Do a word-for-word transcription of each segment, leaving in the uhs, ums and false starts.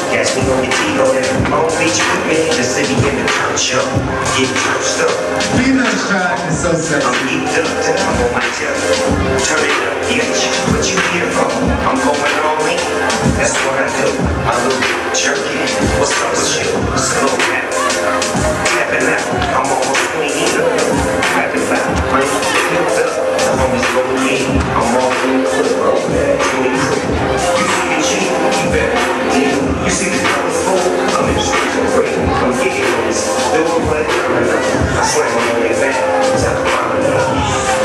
Catch me on your T-Go in Long Beach with me, the city in the church, yo. Get churched up. Female track is so sexy. I'm geeked up, then I'm on my jet. Turn it up, bitch. What you here for? I'm going all in. That's what I do. My little jerky. What's up with you? Slow down. Tapping out. I'm almost clean. Rapping loud. I'm hooked up. The homies go with me. I'm all in the club, bro. twenty crew. You see the G? You better. Yeah. You see the colors full? I'm in the streets of free. I'm getting on this. Doing what I slam on your back. Tell them I'm enough.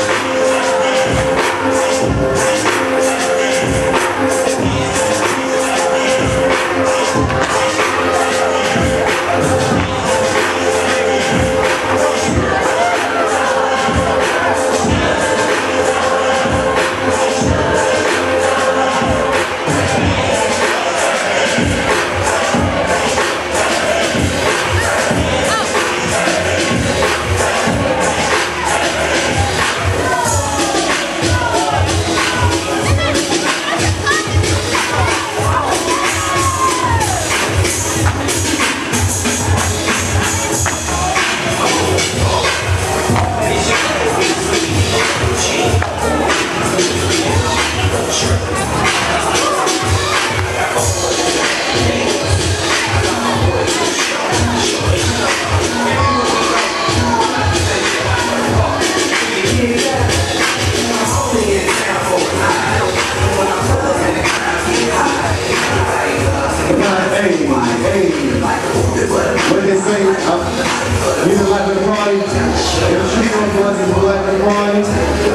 What they say, uh, you the life of the party, if you don't want to the life of the party.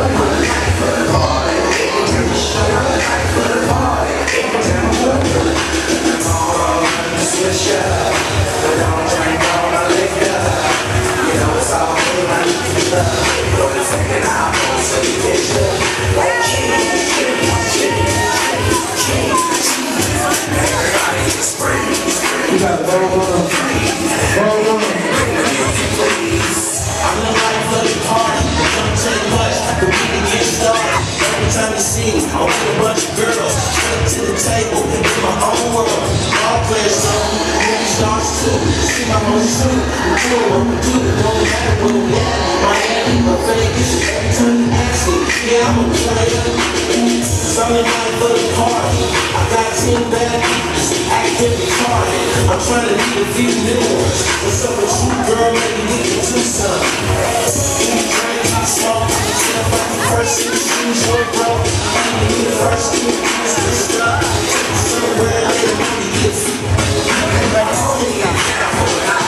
You got roll on, roll on. I'm the life of the party, don't take much, the beat to get started. Every time you see me, I'm with a bunch of girls, straight to the table, in my own world. All players song, movie stars too. See my most shoot, I'm cool, I'm a dude, don't matter where we at. Miami, or Vegas, every time you ask me, yeah, I'm a player. Cause I'm the life of the party, I got ten bad beats, acting retarded. I'm trying to meet a few new ones. What's up with you, girl? Maybe we can do something. We drink, we smoke, we step out the first in the shoes, you're broke. I'm the university, it's the stuff. Somewhere later, money gets